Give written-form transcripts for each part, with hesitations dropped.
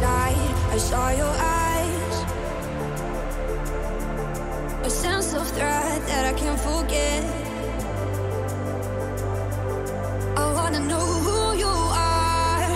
night I saw your eyes, a sense of threat that I can't forget. I wanna know who you are.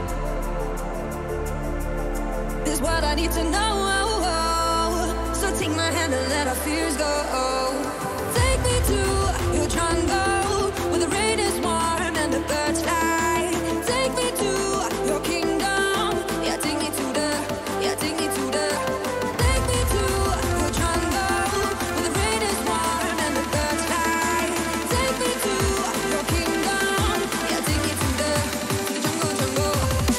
This is what I need to know. So take my hand and let our fears go. Take me to your jungle where the rain is warm and the birds fly. Take me to your kingdom. Yeah, take me to the. Yeah, take me to the. Take me to your jungle where the rain is warm and the birds fly. Take me to your kingdom. Yeah, take me to the jungle, jungle.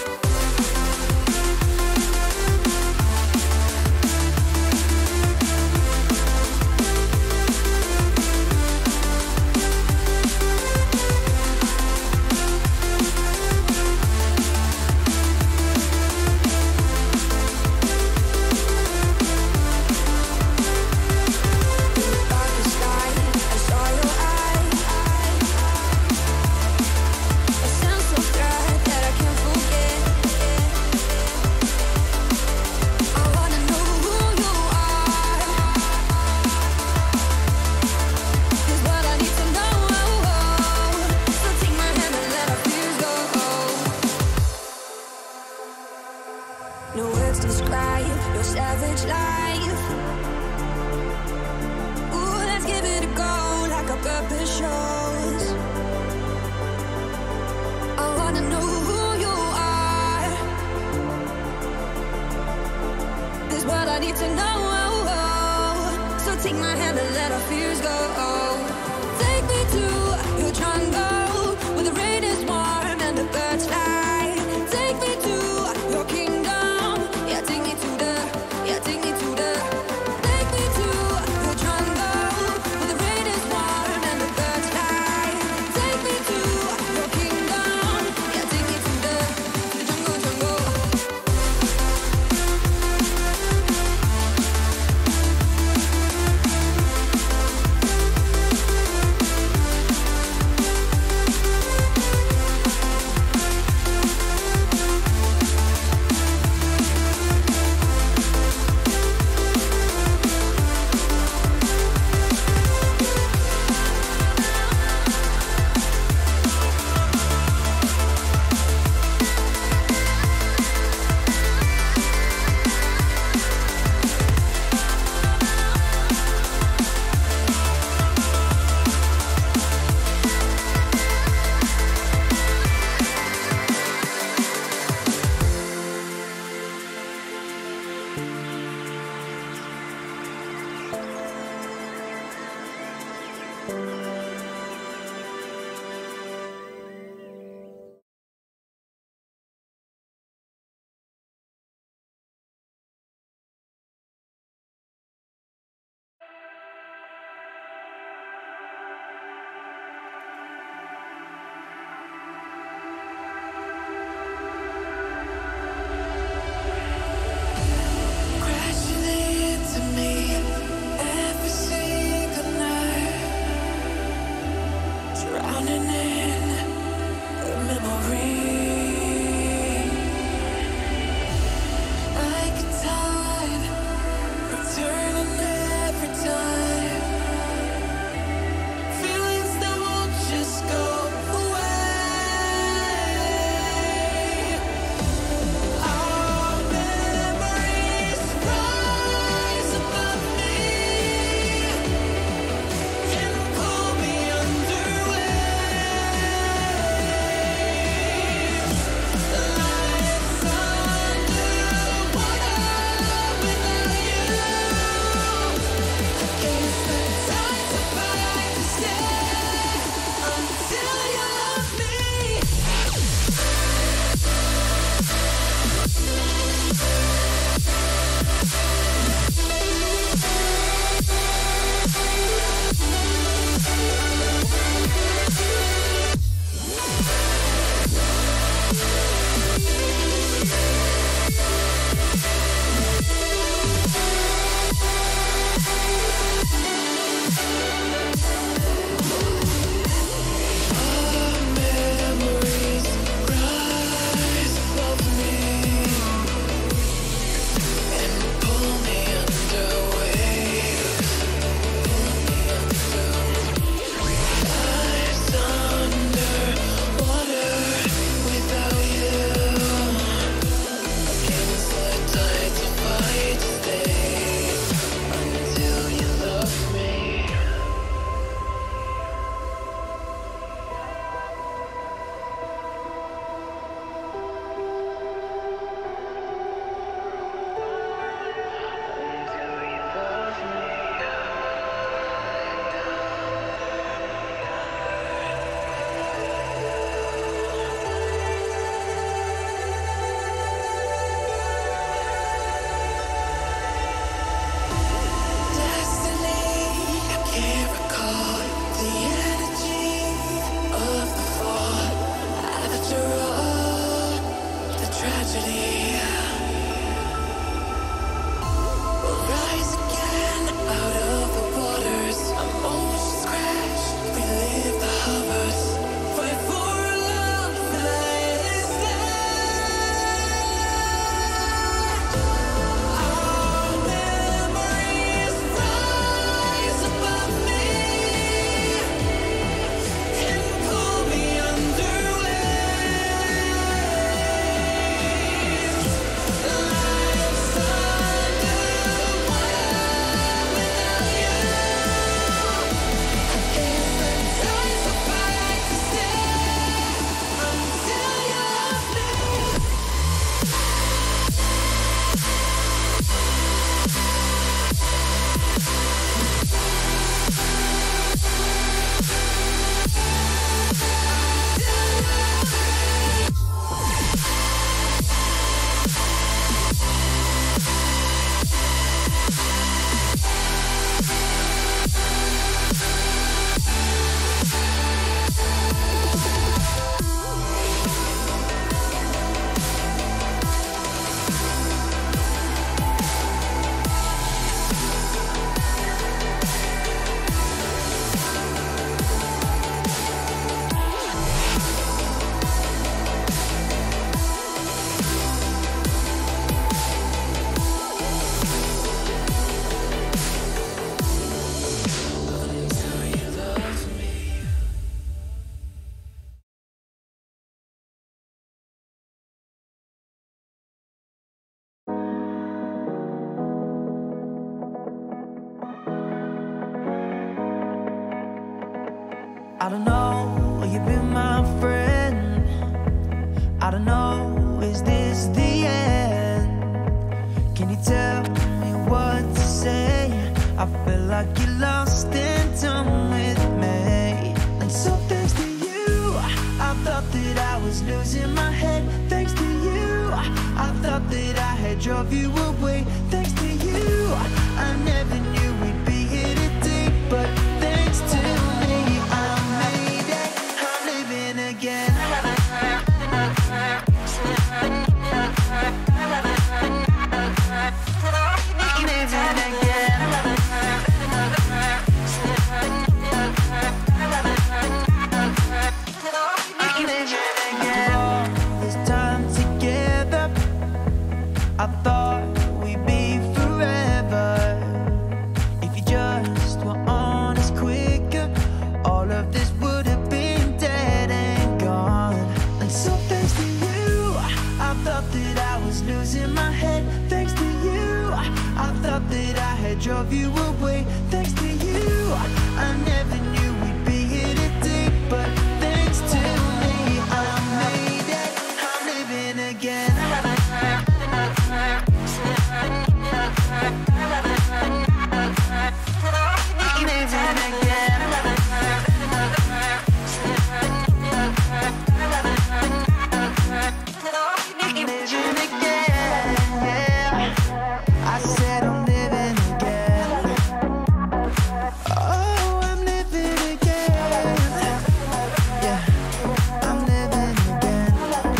No words describe your savage life. Ooh, let's give it a go like our purpose shows. I wanna know who you are. This is what I need to know. So take my hand and let our fears go. Take me to your jungle where the rain is warm and the birds fly. Take me to your kingdom. Yeah, take me to the. Yeah, take me to the. Take me to your jungle where the rain is warm and the birds fly. Take me to your kingdom. Yeah, take me to the jungle, jungle. Crashing into me every single night. I don't know, you've been my friend. I don't know, is this the end? Can you tell me what to say? I feel like you're lost in time with me. And so thanks to you, I thought that I was losing my head. Thanks to you, I thought that I had drove you away. Thanks to you, I never knew we'd be here today. But thanks to me, I made it. I'm living again. I thought we'd be forever. If you just were honest quicker, all of this would have been dead and gone. And so thanks to you, I thought that I was losing my head. Thanks to you, I thought that I had drove you away. Thanks to you, I never knew we'd be here today. But thanks to me, I made it. I'm living again. I said I'm living again. Oh, I'm living again. Yeah, I'm living again.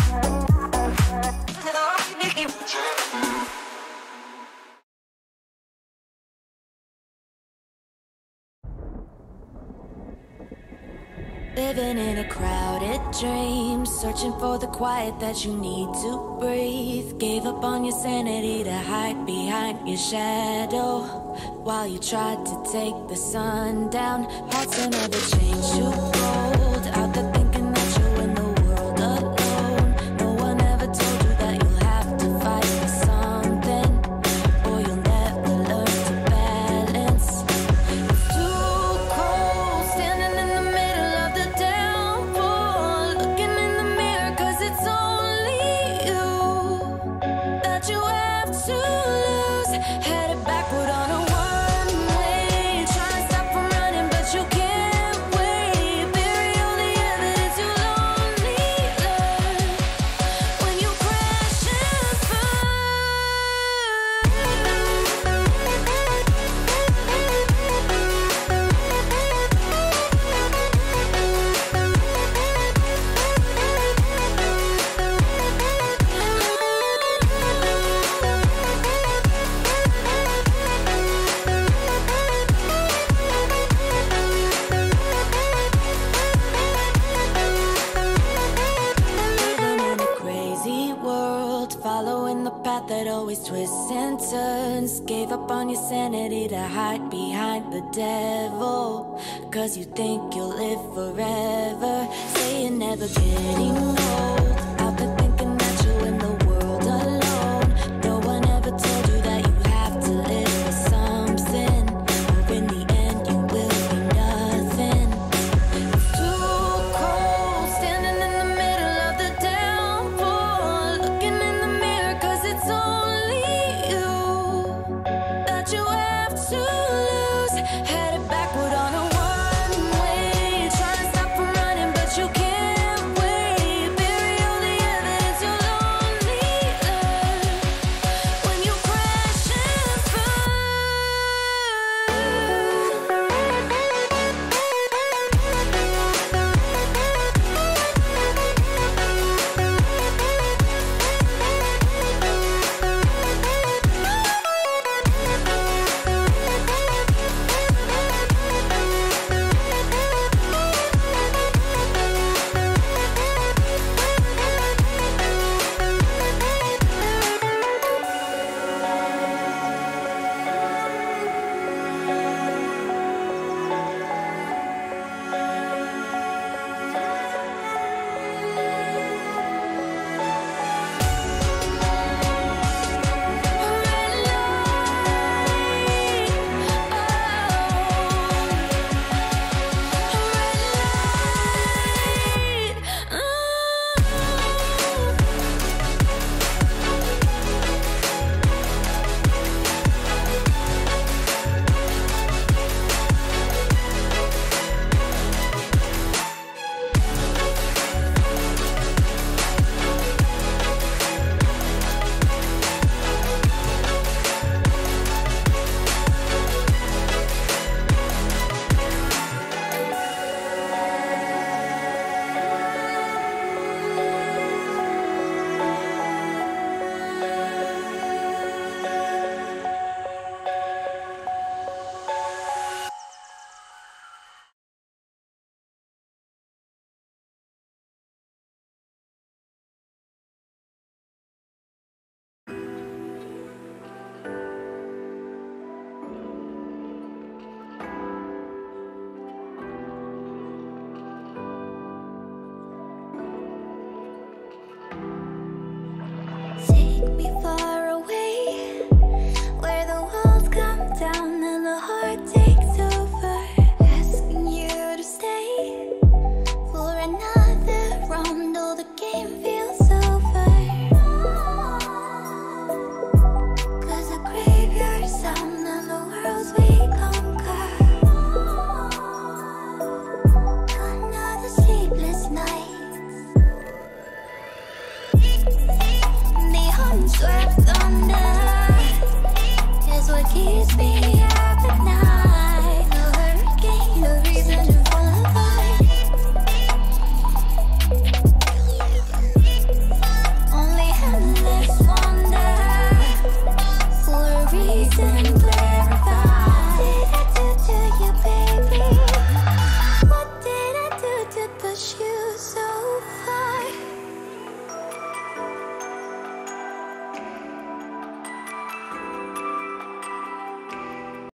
Living in a crowded dream, searching for the quiet that you need to breathe. Gave up on your sanity to hide behind your shadow, while you tried to take the sun down. Hearts that never change to gold, out there thinking that you're in the world alone. No one ever told you that you'll have to fight for something, or you'll never learn to balance. It's too cold, standing in the middle of the downpour, looking in the mirror, 'cause it's only you that you have to lose. Headed backward on a one-way, trying to stop from running, but you can't wait. Bury all the evidence you'll only learn when you crash and living in a crazy world, following the path that always twists and turns. Gave up on your sanity to hide behind the devil, 'cause you think you'll live forever. Say you're never getting old, out there thinking that you're in the world alone. No one ever told you that you have to live for something, or in the end you will be nothing. It's too cold, standing in the middle of the downpour, looking in the mirror, 'cause it's only you that you have to lose. Headed backward on a one-way, trying to stop from running, but you can't wait. Bury all the without you.